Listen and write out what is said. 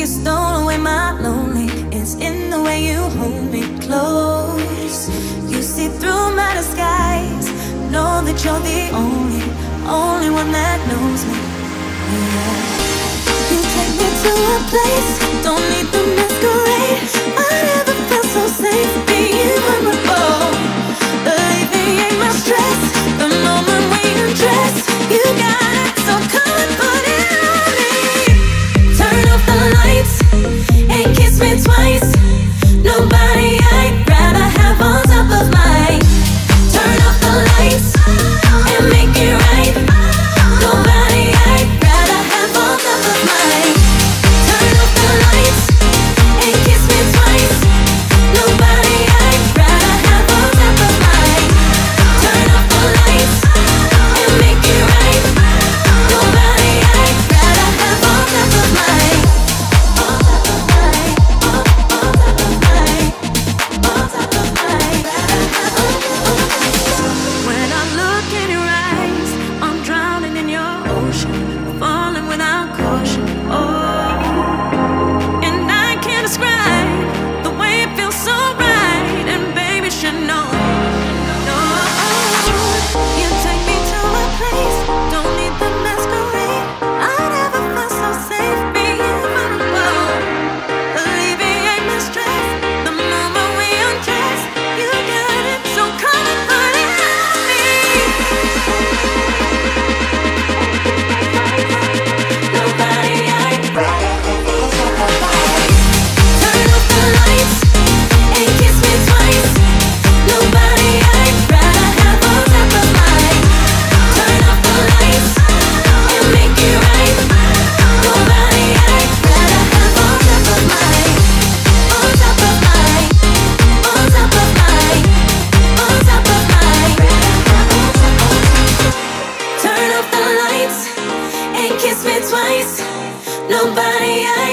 stole away my lonely. It's in the way you hold me close. You see through my disguise. Know that you're the only one that knows me. Yeah. You take me to a place, don't need the masquerade. I never felt so safe being vulnerable. Alleviate my stress the moment we undress. You got it, so come and put it on me. Turn off the lights and kiss me twice. Nobody I'd rather have on top of mine. Turn off the lights and make it right. Nobody I'd rather have on top of mine. Turn off the lights and kiss me twice. Nobody I'd rather have on top of mine. Turn off the lights and make it right. Nobody I'd rather have on top of mine. On top of mine. On top of mine. On top of mine. When I look in your eyes, I'm drowning in your ocean, falling without caution. Oh, and I can't describe the way it feels so right. And baby should know. No, you take me to a place, don't need the masquerade. I never felt so safe being vulnerable. Alleviate my stress the moment we undress. You got it, so come and put it on me. Nobody I'd rather have on top of mine. Turn off the lights and kiss me twice. Nobody I'd rather have on top of mine. Turn off the lights and make it right. Nobody I'd rather have on top of mine. On top of mine. On top of mine. On top of mine. Turn off the lights and kiss me twice. Nobody